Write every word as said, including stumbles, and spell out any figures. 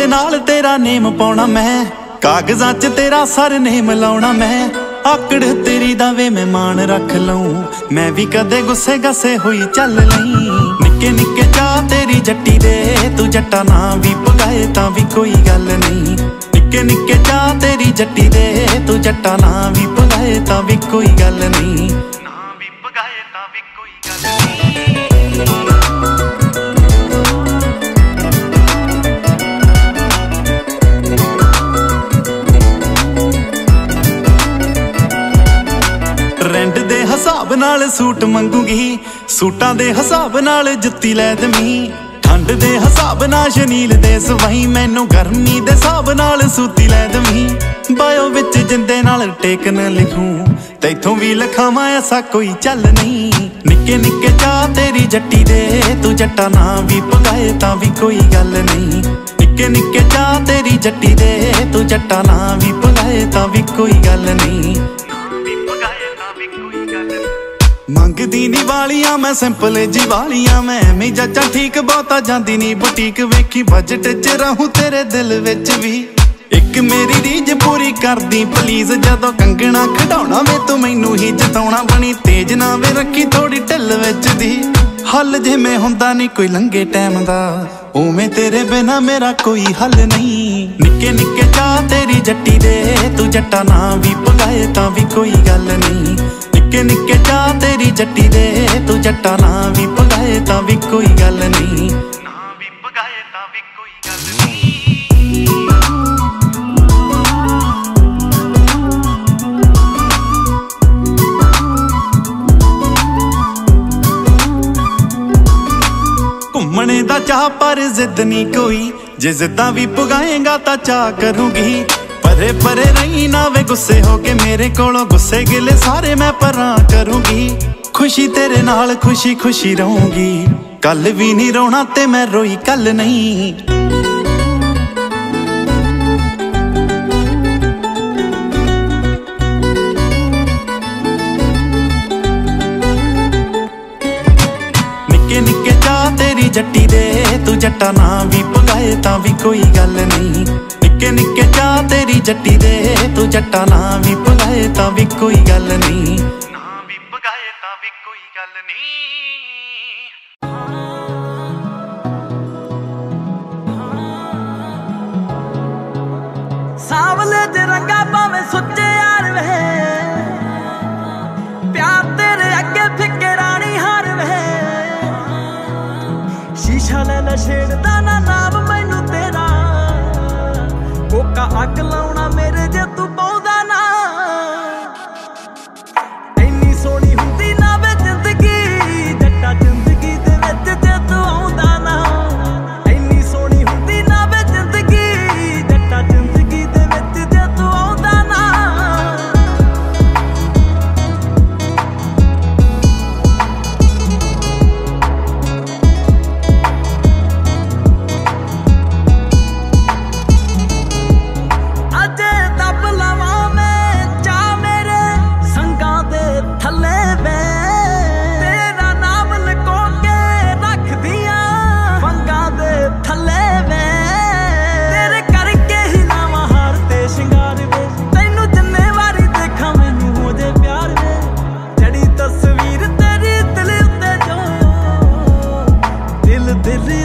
नाल तेरा नेम पाउणा मैं, कागजां च तेरा सर नेम लाउणा मैं। आकड़ तेरी दा वे मैं मान रख लऊं, मैं भी कदे गुस्से गस्से होई चल लई। निक्के निक्के चा तेरी जट्टी दे, तू जट्टा ना भी पगाए तां भी कोई गल नहीं। निक्के निक्के चा तेरी जट्टी दे, तू जट्टा ना भी पगाए तां भी कोई गल नहीं। ना भी पगाए तां भी कोई गल नहीं। रेंट दे हिसाब नाल सूट मंगूगी, सूटां दे हिसाब नाल जुत्ती लै दमी। ठंड दे हिसाब नाल शनील दे सवाई, मैनू गर्मी दे हिसाब नाल सूती लै दमी। बायो विच जिंदे नाल टेकन लिखूं, तैथों भी लिखावां ऐसा कोई चल नहीं। निक्के निक्के चा तेरी जट्टी दे, तू जट्टा ना भी पगाए तां भी कोई गल नहीं। निक्के निक्के चा तेरी जट्टी दे, तू जट्टा ना भी पगाए तां भी कोई गल नहीं। मंगदी नी वालियां मैं सिंपल जी वालियां, मैं मैं जच्चा ठीक बहुता जांदी नी बुटीक। वेखी बजट च रहूं तेरे दिल विच भी, एक मेरी रीज पूरी कर दी प्लीज। जदों कंगना खड़ाउणा वे तू मैनू ही जताउणा, बनी तेज ना वे रखी थोड़ी ढिल विच दी। हल जिवें हुंदा नी कोई लंघे टैम दा, उवें तेरे बिना मेरा कोई हल नहीं। निक्के निक्के चा तेरी जट्टी दे, तू जट्टा ना भी पगाए तां भी कोई गल नहीं। निक्के निक्के चा तेरी जट्टी दे, तू जट्टा ना भी पगाए तां भी कोई गल नहीं। ना भी पगाए तां भी कोई गल नहीं। घुम्मणे दा चाह पर जिद नी कोई, जे जिद्दां भी पुगाएगा तां चाह करूंगी। परे परे रही ना वे गुस्से हो के मेरे कोलों, गुस्से गिले सारे मैं परां करूंगी। खुशी तेरे नाल खुशी खुशी रहूंगी, कल भी नहीं रोना ते मैं रोई कल नहीं। निक्के निक्के चा तेरी जट्टी दे, तू जट्टा ना भी पगाए तां भी कोई गल नहीं। निक्के निक्के चा तेरी जट्टी दे, तू जट्टा ना भी पगाए तां भी कोई गल नहीं। ना भी पगाए तां भी कोई गल नहीं। सावले दे रंगा भावें सुच्चे यार वे, प्यार तेरे अगे फिक्के रानी हार वे। शीशा ले लै छेड़दा ना नाम मैनू तेरा, कोका अग लाउणा मेरे जे तू पौंदा ना। इन्नी सोहनी हुंदी ना वे जिंदगी, जट्टा जिंदगी दे विच जे तू आउंदा ना। इन्नी सोहनी हुंदी ना वे जिंदगी, जट्टा जिंदगी दे विच जे तू आउंदा ना। दिल